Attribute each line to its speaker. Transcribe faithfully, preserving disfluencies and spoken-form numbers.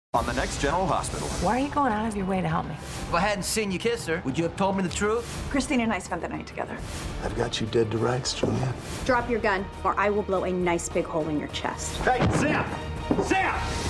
Speaker 1: On the next General Hospital.
Speaker 2: Why are you going out of your way to help me?
Speaker 3: If I hadn't seen you kiss her, would you have told me the truth?
Speaker 4: Kristina and I spent the night together.
Speaker 5: I've got you dead to rights, Julian.
Speaker 6: Drop your gun, or I will blow a nice big hole in your chest.
Speaker 1: Hey, Sam! Sam!